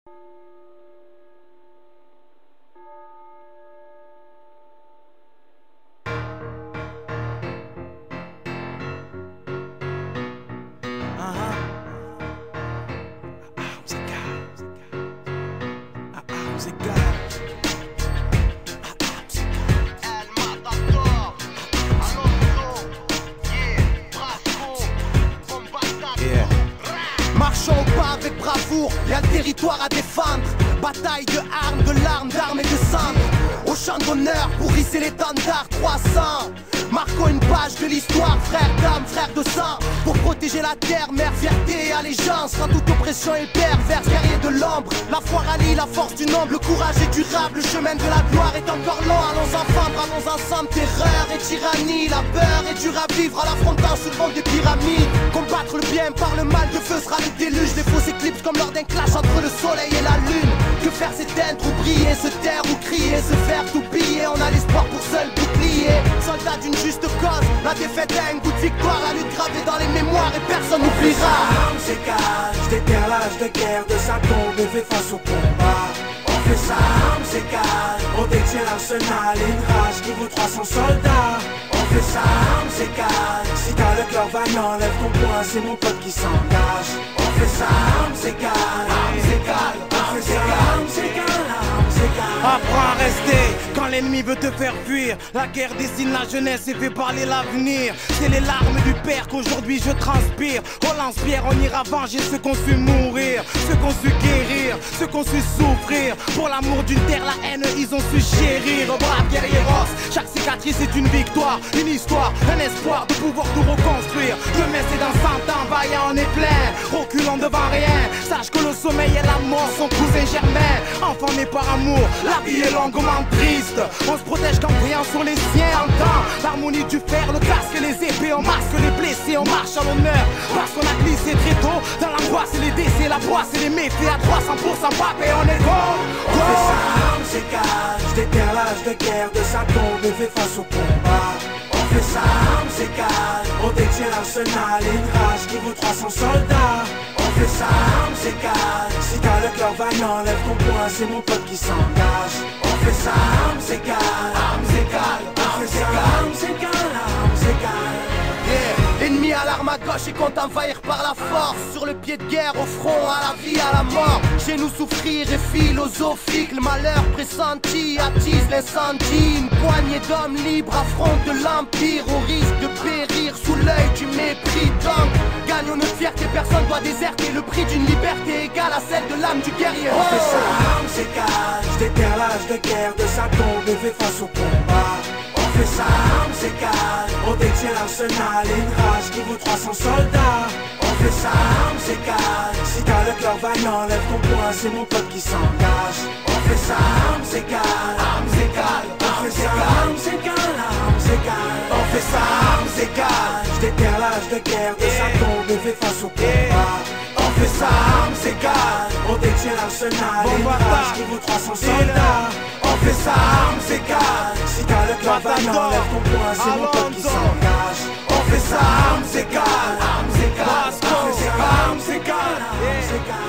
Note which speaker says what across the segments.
Speaker 1: Marchons au pas avec bravoure, y'a le territoire à défendre. Bataille de armes, de larmes, d'armes et de cendres. Au champ d'honneur pour hisser l'étendard 300. Marquons une page de l'histoire, frère d'âme, frère de sang. Pour protéger la terre, mère, fierté et allégeance. Quand toute oppression est perverse, guerrier de l'ombre. La foi rallie la force du nombre, le courage est durable. Le chemin de la gloire est encore long. Allons enfants, bravons ensemble, terreur et tyrannie. La peur est dure à vivre en l'affrontant sous le vent des pyramides. Combattre le bien par le mal, de feu sera le déluge. Des fausses éclipses comme lors d'un clash entre le soleil et la lune. Que faire s'éteindre ou briller, se taire ou crier, se faire tout piller. On a l'espoir pour seul bouclier. Soldat d'une juste cause, la défaite a un goût de victoire. La lutte gravée dans les mémoires et personne n'oubliera.
Speaker 2: Armes s'écale, déterre l'âge de guerre de sa tombe et fait face au combat. On fait ça, armes s'écale, on détient l'arsenal et une rage qui vaut 300 soldats. On fait ça, armes s'écale, si t'as le cœur vaillant, lève ton poing, c'est mon pote qui s'engage. On fait ça, armes s'écale, armes s'écale, on fait ça, armes s'écale, armes s'écale.
Speaker 3: Apprends à rester quand l'ennemi veut te faire fuir. La guerre dessine la jeunesse et fait parler l'avenir. C'est les larmes du père qu'aujourd'hui je transpire. Au lance-pierre on ira venger ceux qu'on su mourir, ceux qu'on su guérir, ceux qu'on su souffrir. Pour l'amour d'une terre, la haine ils ont su chérir. Brave guerrieros, chaque cicatrice est une victoire, une histoire, un espoir de pouvoir tout reconstruire. Demain c'est dans 100 ans, vaillant on est plein, reculant devant rien. Sache que le sommeil et la mort sont cousins germains. Enfant né par amour, la vie est longuement triste. On se protège qu'en priant sur les siens. Entend l'harmonie du fer, le casque et les épées. On masque les blessés, on marche à l'honneur. Parce qu'on a glissé très tôt dans l'angoisse et les décès, la poisse et les méfaits à 300% pape et on est go.
Speaker 2: On fait ça, armes s'écale, déterre l'âge de guerre de sa tombe et fait face au combat. On fait ça, armes s'écale, on détient l'arsenal et une rage qui vaut 300 soldats. On fait ça, armes s'écale, si t'as le cœur vaillant, lève ton poing, c'est mon pote qui s'engage. On fait ça, armes s'écale, armes s'écale, on fait ça, armes s'écale, armes s'écale.
Speaker 1: Ennemi à l'arme à gauche et compte envahir par la force. Sur le pied de guerre, au front, à la vie, à la mort. Chez nous souffrir est philosophique. Le malheur pressenti attise l'incendie. Une poignée d'hommes libres affrontent l'empire. Au risque de périr sous l'œil du mépris. Donc, gagnons notre fierté, personne doit déserter. Le prix d'une liberté égale à celle de l'âme du guerrier.
Speaker 2: On fait ça, armes s'écale, déterre l'âge de guerre de sa tombe et fait face au combat. On fait ça, armes s'écale, on détient l'arsenal et une rage qui vaut 300 soldats. On fait ça, armes s'écale, si t'as le cœur vaillant, lève ton poing, c'est mon pote qui s'engage. On fait ça, armes s'écale, armes égales, on fait ça, armes égales, armes égales. On fait ça, armes égales, déterre l'âge de guerre de sa tombe et fait face au combat. On fait ça, armes égales, on détient l'arsenal et une rage qui vaut 300 soldats. On fait ça, armes égales, si t'as le cœur vaillant, lève ton poing, c'est mon pote qui s'engage. On fait ça, armes égales, armes égales, on fait ça, armes égales, armes égales.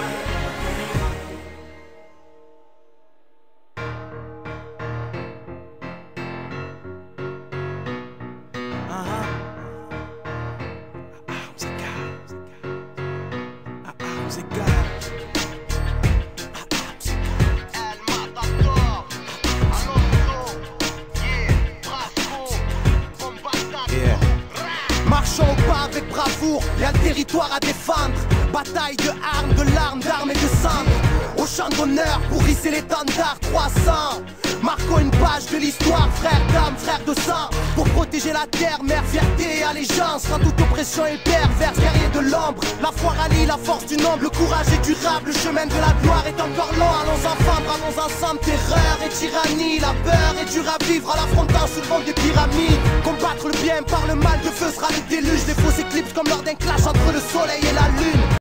Speaker 1: Marchons au pas avec bravoure, y'a le territoire à défendre. Bataille de armes, de larmes, d'armes et de cendres. Au champ d'honneur pour hisser l'étendard 300. Marquons une page de l'histoire, frère d'âme, frère de sang. Pour protéger la terre, mère, fierté et allégeance. Quand toute oppression est perverse, guerrier de l'ombre. La foi rallie la force du nombre, le courage est durable. Le chemin de la gloire est encore long. Allons enfants, bravons ensemble, terreur et tyrannie. La peur est dure à vivre en l'affrontant sous le vent des pyramides. Combattre le bien par le mal, de feu sera le déluge. Des fausses éclipses comme lors d'un clash entre le soleil et la lune.